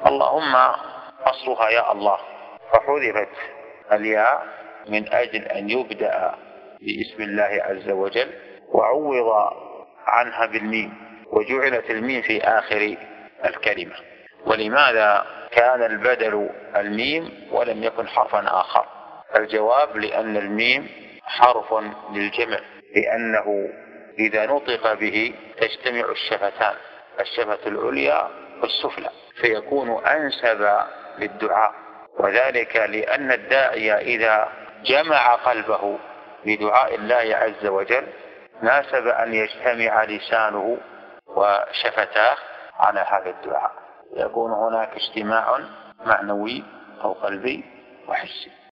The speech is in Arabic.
اللهم أصلها يا الله، فحذفت الياء من أجل أن يبدأ باسم الله عز وجل، وعوض عنها بالميم، وجعلت الميم في آخر الكلمة. ولماذا كان البدل الميم ولم يكن حرفا آخر؟ الجواب: لأن الميم حرف للجمع، لأنه إذا نطق به تجتمع الشفتان، الشفة العليا والسفلى، فيكون أنسب للدعاء. وذلك لأن الداعي إذا جمع قلبه بدعاء الله عز وجل ناسب أن يجتمع لسانه وشفتاه على هذا الدعاء، يكون هناك اجتماع معنوي أو قلبي وحسي.